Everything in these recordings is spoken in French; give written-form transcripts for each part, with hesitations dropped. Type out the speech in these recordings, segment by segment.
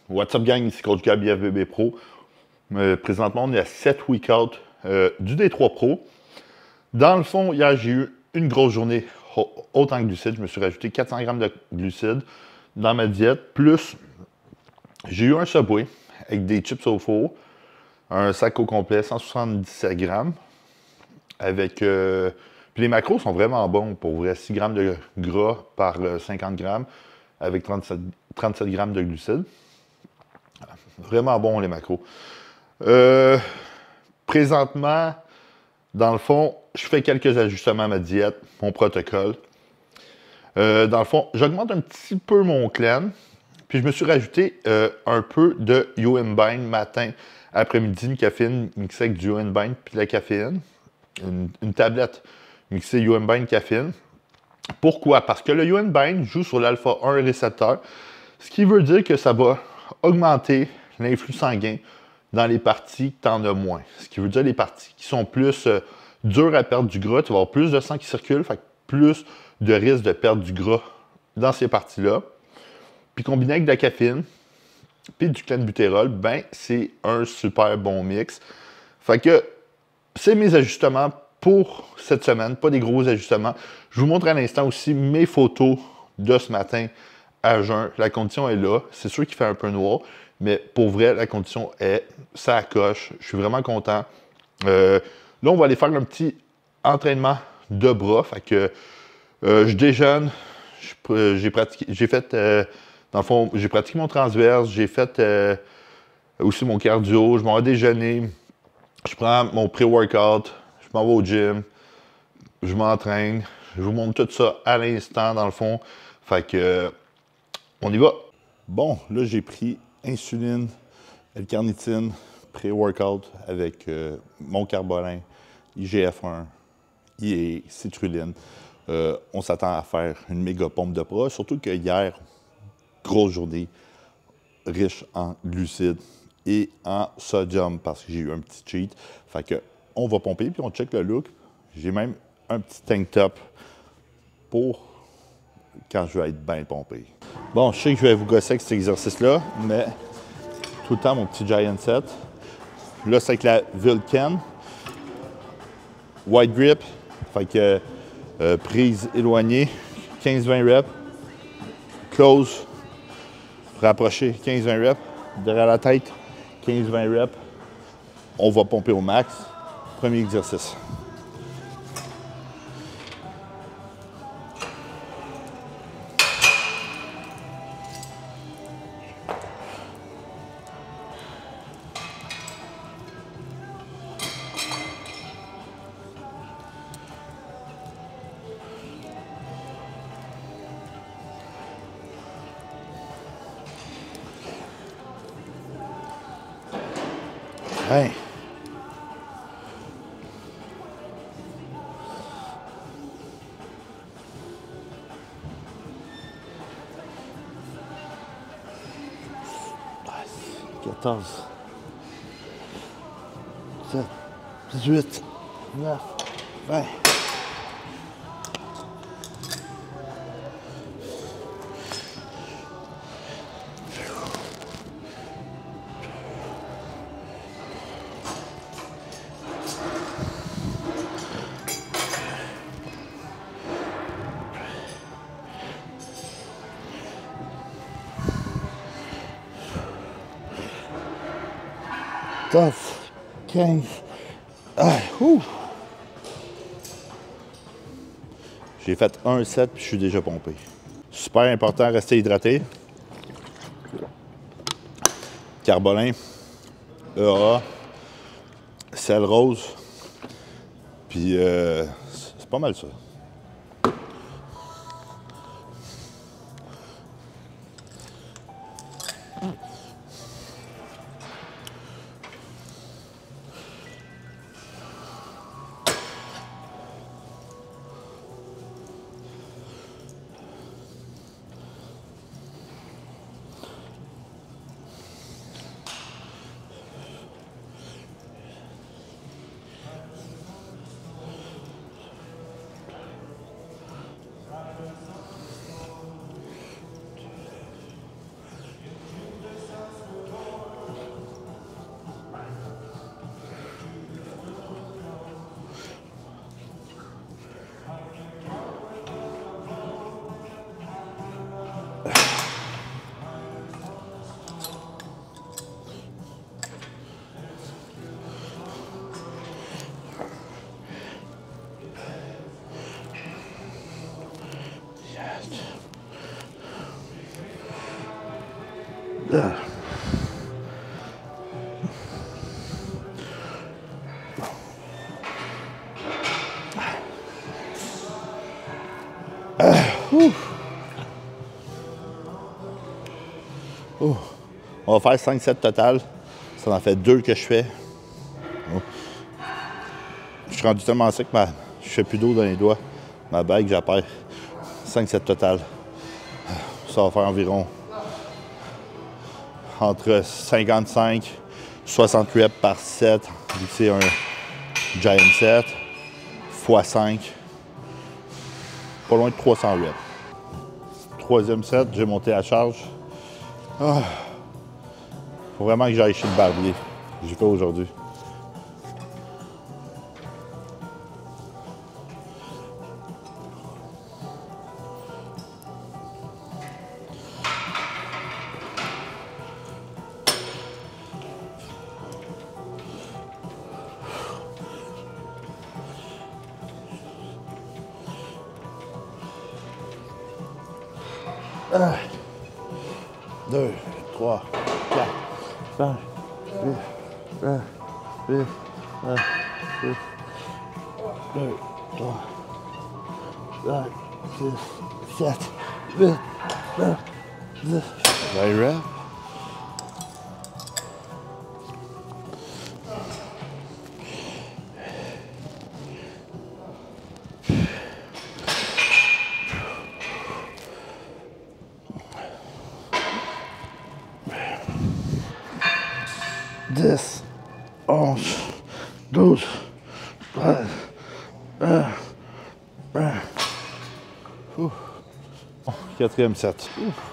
What's up gang, ici Coach Gab, IFBB Pro. Présentement, on est à 7 week-out du D3 Pro. Dans le fond, hier, j'ai eu une grosse journée haute en glucides. Je me suis rajouté 400 grammes de glucides dans ma diète. Plus, j'ai eu un Subway avec des chips au four, un sac au complet, 177 grammes. Avec, puis les macros sont vraiment bons pour vrai. 6 grammes de gras par 50 grammes avec 37 grammes de glucides. Vraiment bon les macros. Présentement, dans le fond, je fais quelques ajustements à ma diète, mon protocole. Dans le fond, j'augmente un petit peu mon clen. Puis je me suis rajouté un peu de UM-Bind matin, après-midi, une caféine mixée avec du UM-Bind puis de la caféine. Une tablette mixée UM-Bind caféine. Pourquoi? Parce que le UM-Bind joue sur l'alpha-1 récepteur, ce qui veut dire que ça va augmenter l'influx sanguin dans les parties que tu en as moins. Ce qui veut dire les parties qui sont plus dures à perdre du gras, tu vas avoir plus de sang qui circule, fait plus de risque de perdre du gras dans ces parties-là. Puis combiné avec de la caféine, puis du clenbutérol, ben c'est un super bon mix. Fait que c'est mes ajustements pour cette semaine, pas des gros ajustements. Je vous montre à l'instant aussi mes photos de ce matin à jeun. La condition est là. C'est sûr qu'il fait un peu noir, mais pour vrai, la condition est, ça coche. Je suis vraiment content. Là, on va aller faire un petit entraînement de bras. Fait que je déjeune. J'ai fait, dans le fond, j'ai pratiqué mon transverse. J'ai fait aussi mon cardio. Je m'en vais déjeuner. Je prends mon pré-workout. Je m'en vais au gym. Je m'entraîne. Je vous montre tout ça à l'instant, dans le fond. Fait que on y va. Bon, là, j'ai pris insuline, L-carnitine, pré-workout avec mon carbolin, IGF-1 et citrulline. On s'attend à faire une méga pompe de bras, surtout que hier, grosse journée, riche en glucides et en sodium parce que j'ai eu un petit cheat. Fait que on va pomper puis on check le look. J'ai même un petit tank top pour quand je vais être bien pompé. Bon, je sais que je vais vous gosser avec cet exercice-là, mais tout le temps, mon petit giant set. Là, c'est avec la Vulcan. Wide grip. Fait que prise éloignée, 15-20 reps. Close, rapproché, 15-20 reps. Derrière la tête, 15-20 reps. On va pomper au max. Premier exercice. Hey. Quatorze. 17, 18, 9, 20. Tough. 15. Ah, j'ai fait un set puis je suis déjà pompé. Super important, rester hydraté. Carbolin, EA, sel rose. Puis c'est pas mal ça. On va faire 5 sets total. Ça en fait 2 que je fais. Je suis rendu tellement sec que je fais plus d'eau dans les doigts. Ma bague, j'appaire 5 sets total. Ça va faire environ entre 55 et 60 reps par set. Vu que c'est un giant set, x 5. Pas loin de 300 reps. Troisième set, j'ai monté la charge. Faut vraiment que j'aille chez le barbier. J'ai fait aujourd'hui. Un, 2, 3, 4, 5, 6, 7, 8, 9, 10, 2, 3, 5, 6, 7, 8, 9, 10. Very well. Dix, 11, 12, 13, 20. Quatrième set.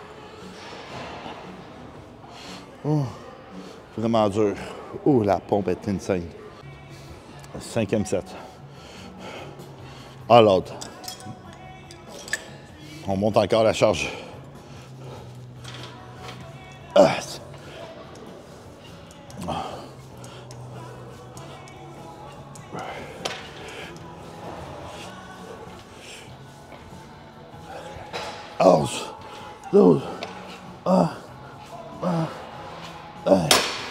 Vraiment dur. La pompe est insane. Cinquième set. All out. On monte encore la charge. Onze, 12, 1, 1.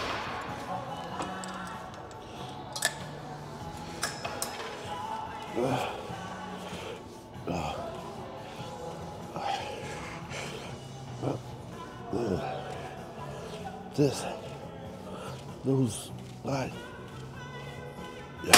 This, those, right. Yeah.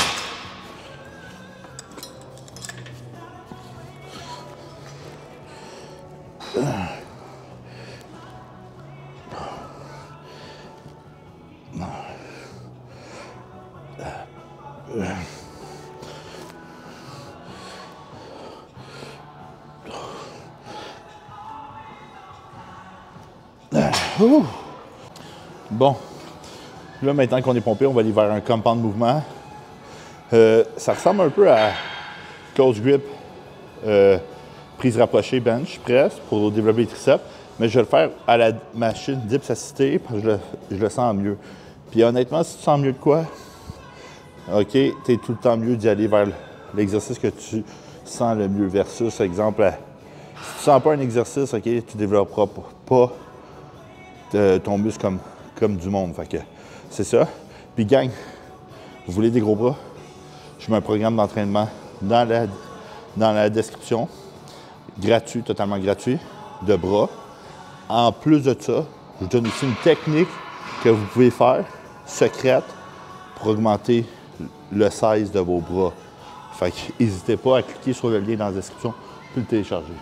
Bon, là maintenant qu'on est pompé, on va aller vers un compound mouvement. Ça ressemble un peu à close grip, prise rapprochée bench press pour développer les triceps, mais je vais le faire à la machine dips assistée parce que je le sens mieux. Puis honnêtement, si tu sens mieux de quoi, ok, tu es tout le temps mieux d'y aller vers l'exercice que tu sens le mieux versus, exemple, si tu sens pas un exercice, ok, tu développeras pas ton muscle comme du monde. Fait que c'est ça. Puis gang, vous voulez des gros bras? Je mets un programme d'entraînement dans la description. Gratuit, totalement gratuit, de bras. En plus de ça, je vous donne aussi une technique que vous pouvez faire, secrète, pour augmenter le size de vos bras. Fait que n'hésitez pas à cliquer sur le lien dans la description pour le télécharger.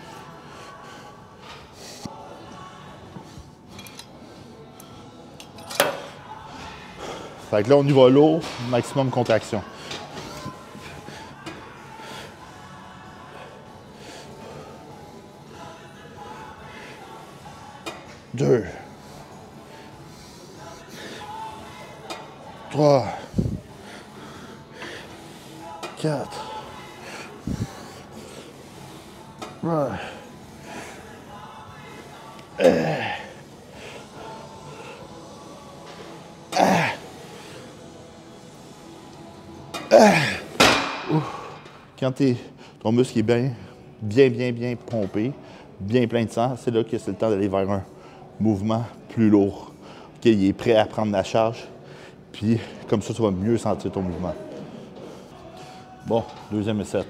Fait que là, on y va lourd, maximum contraction. Deux. 3. 4. 5. Quand ton muscle est bien pompé, bien plein de sang, c'est là que c'est le temps d'aller vers un mouvement plus lourd. OK, il est prêt à prendre la charge. Puis, comme ça, tu vas mieux sentir ton mouvement. Bon, deuxième essai.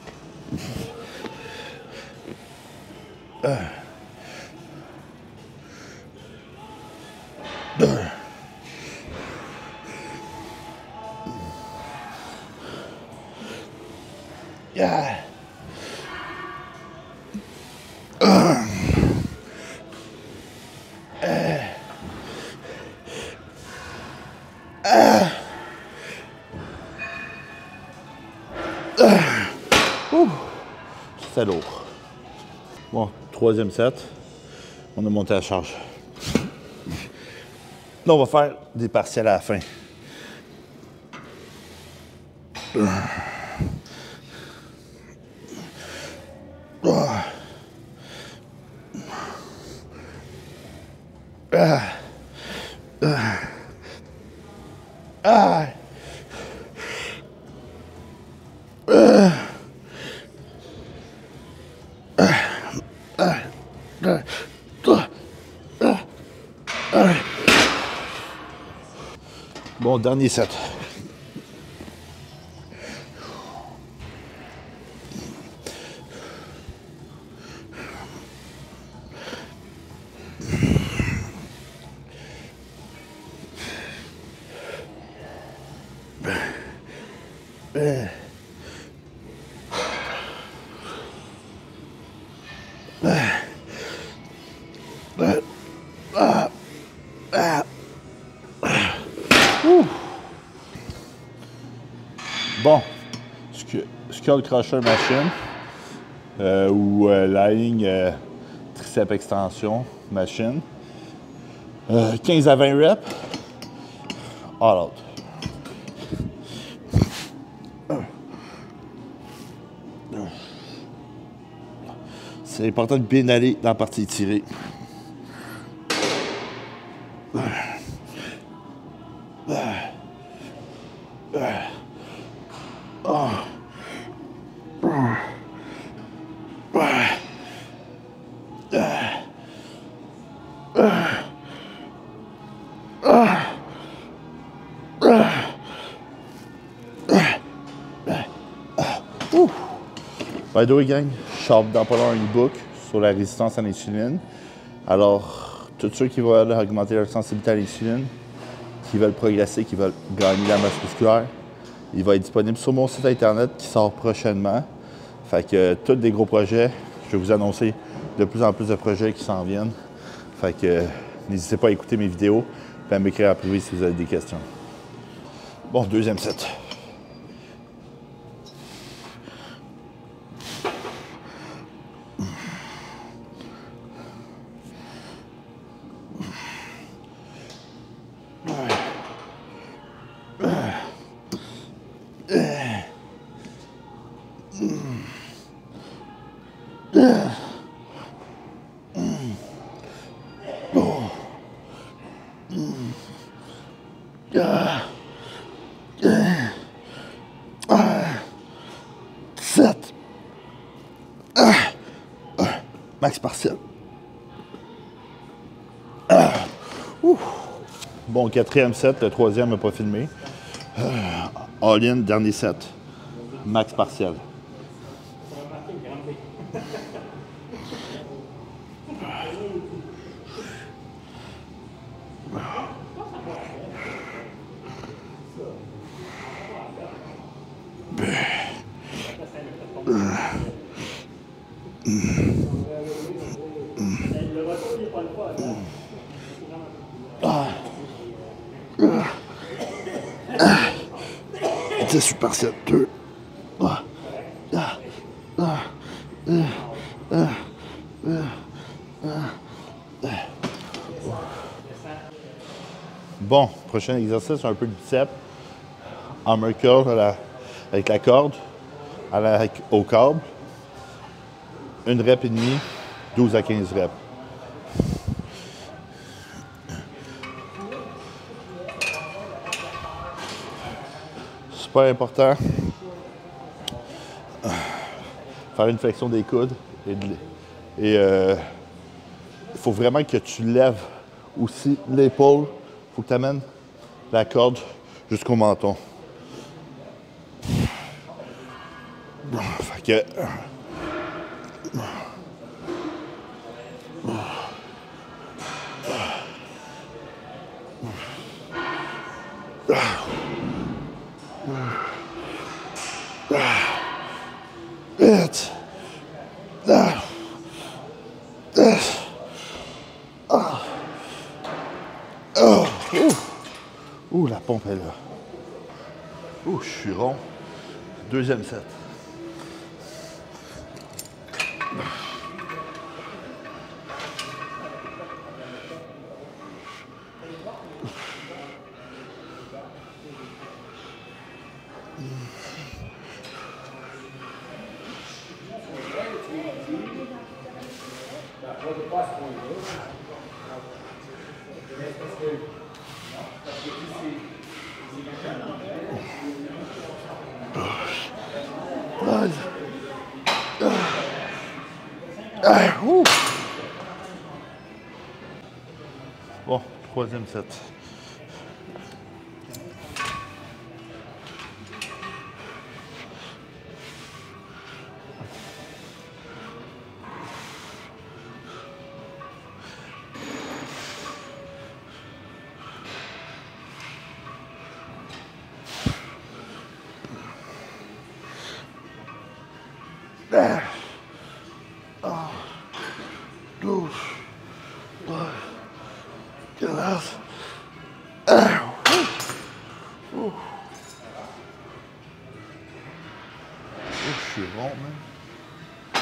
Yeah. C'est lourd. Bon, troisième set. On a monté la charge. Là, on va faire des partiels à la fin. Bon, dernier set. Bon, Skull Crusher Machine ou Lying Tricep Extension Machine. 15 à 20 reps. All out. C'est important de bien aller dans la partie étirée. By the way, gang, je sors dans pas loin un e-book sur la résistance à l'insuline. Alors, tous ceux qui veulent augmenter leur sensibilité à l'insuline, qui veulent progresser, qui veulent gagner la masse musculaire, il va être disponible sur mon site internet qui sort prochainement. Fait que tous des gros projets, je vais vous annoncer de plus en plus de projets qui s'en viennent. Fait que n'hésitez pas à écouter mes vidéos et à m'écrire en privé si vous avez des questions. Bon, deuxième set. Max partiel. Bon, quatrième set, le troisième n'a pas filmé. All-in, dernier set. Max partiel. C'est super set 2. Bon, prochain exercice, un peu de biceps. Hammer curl avec la corde au câble. 1 rep et demi, 12 à 15 reps. Super important. Faire une flexion des coudes et Et il faut vraiment que tu lèves aussi l'épaule. Il faut que tu amènes la corde jusqu'au menton. Fait que... Ouh, la pompe est là. Ouh, je suis rond. Deuxième set. Bon, troisième set. Je suis rond, man.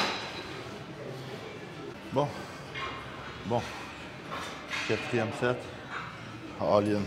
Bon. Quatrième set. All in.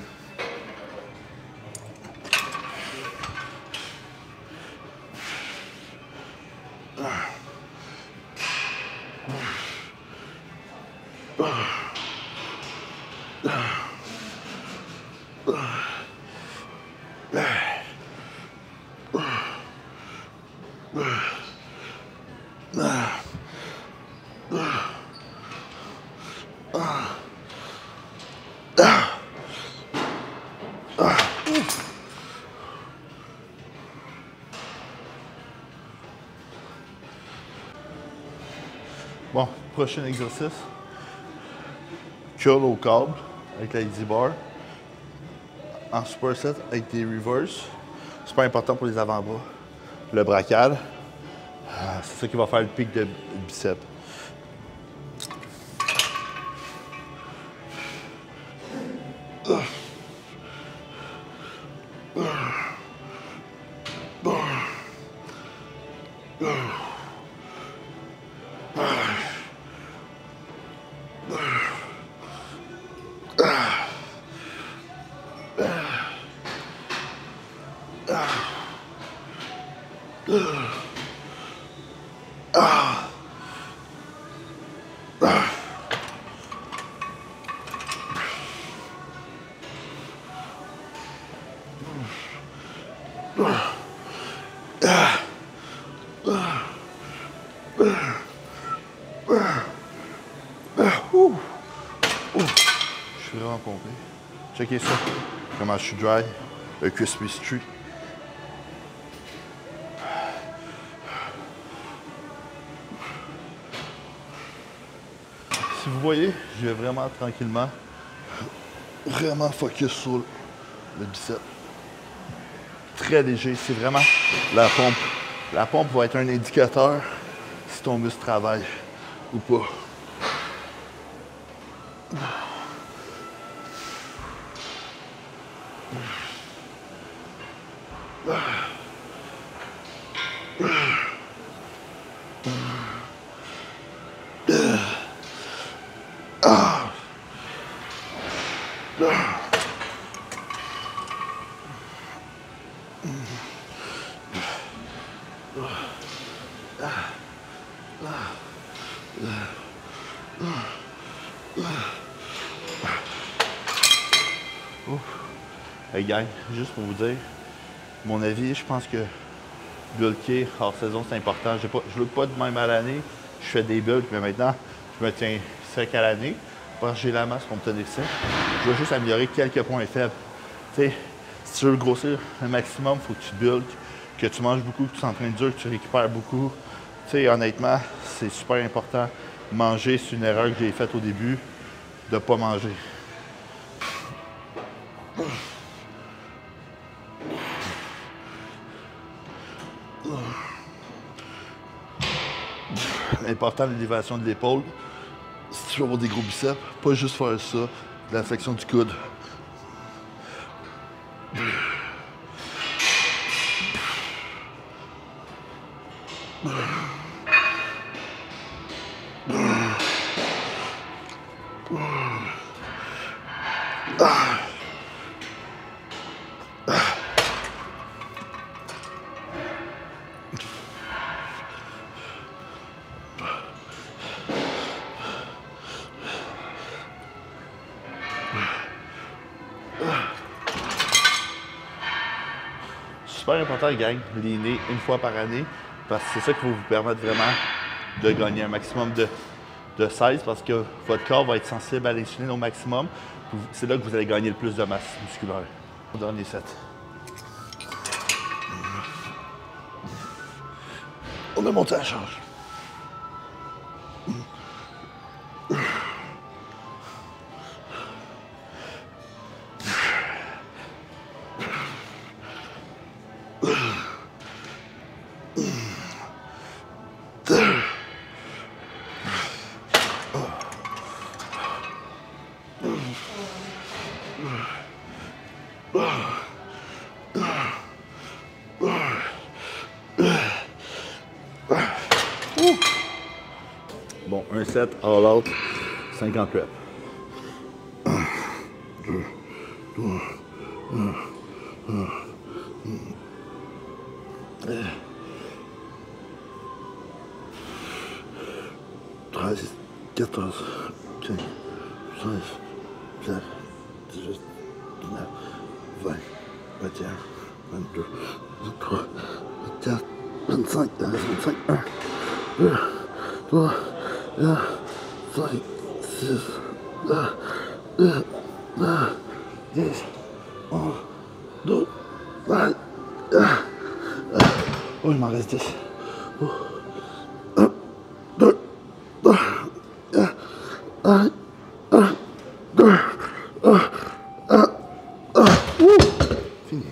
Bon, prochain exercice. Curl au câble avec la easy bar. En superset avec des reverse. Super important pour les avant-bras. Le braquage. C'est ça qui va faire le pic de biceps. Je suis vraiment pompé. Checkez ça. Comment je suis dry. Le crispy street. Si vous voyez, je vais vraiment tranquillement, vraiment focus sur le bicep. Très léger, c'est vraiment la pompe. La pompe va être un indicateur si ton muscle travaille ou pas. Hey gang, juste pour vous dire, mon avis, je pense que bulker hors saison, c'est important. Je ne veux pas de même à l'année. Je je fais des bulks, mais maintenant, je me tiens sec à l'année. Parce que j'ai la masse pour me tenir sec. Je veux juste améliorer quelques points faibles. Tu sais, si tu veux grossir un maximum, il faut que tu bulques, que tu manges beaucoup, que tu t'entraînes dur, que tu récupères beaucoup. Tu sais, honnêtement, c'est super important. Manger, c'est une erreur que j'ai faite au début, de ne pas manger. L'important de l'élévation de l'épaule, si tu veux avoir des gros biceps, pas juste faire ça, de la flexion du coude. Super important, gang, leaner une fois par année, parce que c'est ça qui va vous permettre vraiment de gagner un maximum de size, parce que votre corps va être sensible à l'insuline au maximum. C'est là que vous allez gagner le plus de masse musculaire. Dernier set. On a monté la charge. Bon, un set all out, 50 reps. 13, 14, 15, 16, 17, 18, 19, 20, 21, 22, 23, 24, 25, 25, 1, 2, 3, 4, 5, 6, 7, 8, 10, 11, 12, 20. Oh, il m'en reste 10. Oh. 1, 2, 3, 4, 5, 1, 2, 1, Fini.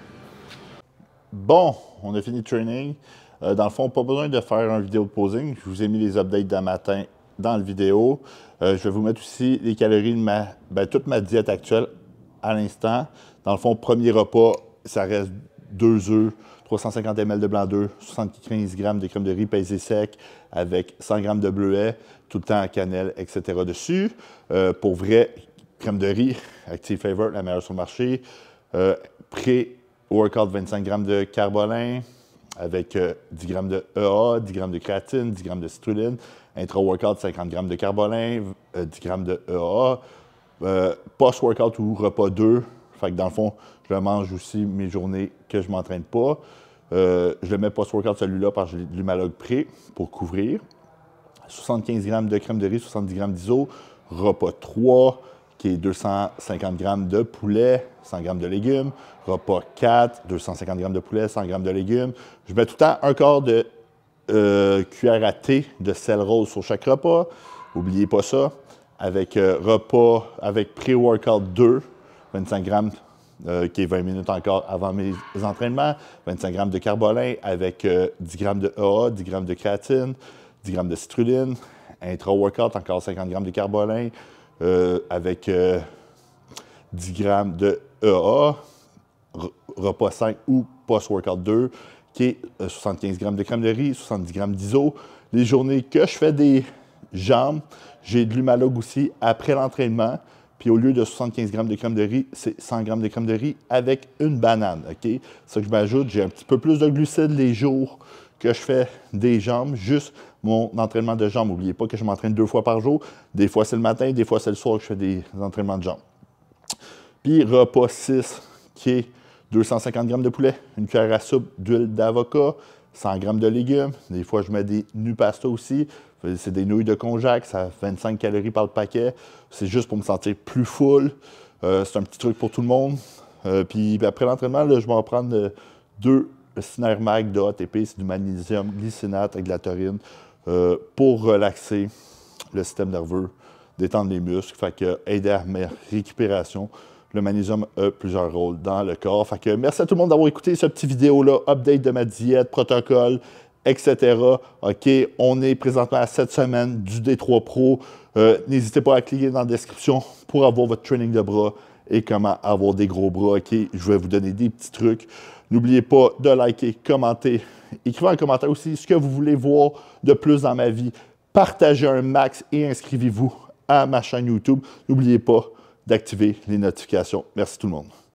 Bon, on a fini le training. Dans le fond, pas besoin de faire un vidéo de posing. Je vous ai mis les updates d'un matin dans la vidéo. Je vais vous mettre aussi les calories de toute ma diète actuelle à l'instant. Dans le fond, premier repas, ça reste 2 œufs, 350 ml de blanc d'œuf, 75 g de crème de riz pesée sec avec 100 g de bleuet, tout le temps à cannelle, etc. dessus. Pour vrai, crème de riz, Active Flavor, la meilleure sur le marché. Pré-workout, 25 g de carbolin avec 10 g de EA, 10 g de créatine, 10 g de citrulline. Intra-workout, 50 g de carbolin, 10 g de EA. Post-workout ou repas 2. Fait que dans le fond, je le mange aussi mes journées que je ne m'entraîne pas. Je le mets post-workout celui-là parce que j'ai de l'humalogue pré pour couvrir. 75 g de crème de riz, 70 g d'iso. Repas 3, qui est 250 g de poulet, 100 g de légumes. Repas 4, 250 g de poulet, 100 g de légumes. Je mets tout le temps un quart de cuillère à thé de sel rose sur chaque repas. N'oubliez pas ça. Avec repas, avec pré-workout 2, 25 g, qui est 20 minutes encore avant mes entraînements, 25 g de carbolin avec 10 g de EA, 10 g de créatine, 10 g de citrulline. Intra-workout, encore 50 g de carbolin avec 10 g de EA. Repas 5 ou post-workout 2, qui est 75 g de crème de riz, 70 g d'iso. Les journées que je fais des jambes, j'ai de l'humalogue aussi après l'entraînement. Puis au lieu de 75 g de crème de riz, c'est 100 g de crème de riz avec une banane. OK? C'est ça que je m'ajoute. J'ai un petit peu plus de glucides les jours que je fais des jambes, juste mon entraînement de jambes. N'oubliez pas que je m'entraîne 2 fois par jour. Des fois, c'est le matin, des fois, c'est le soir que je fais des entraînements de jambes. Puis repas 6, qui est 250 g de poulet, une cuillère à soupe d'huile d'avocat, 100 g de légumes. Des fois, je mets des NuPasta aussi. C'est des nouilles de konjac, ça a 25 calories par le paquet. C'est juste pour me sentir plus full. C'est un petit truc pour tout le monde. Puis après l'entraînement, je vais en prendre 2 Synermag de ATP. C'est du magnésium glycinate avec de la taurine pour relaxer le système nerveux, détendre les muscles, fait que aider à ma récupération. Le magnésium a plusieurs rôles dans le corps. Fait que merci à tout le monde d'avoir écouté cette petite vidéo-là, update de ma diète, protocole, etc. OK, on est présentement à 7 semaines du D3 Pro. N'hésitez pas à cliquer dans la description pour avoir votre training de bras et comment avoir des gros bras. OK, je vais vous donner des petits trucs. N'oubliez pas de liker, commenter, écrivez en commentaire aussi ce que vous voulez voir de plus dans ma vie. Partagez un max et inscrivez-vous à ma chaîne YouTube. N'oubliez pas d'activer les notifications. Merci tout le monde.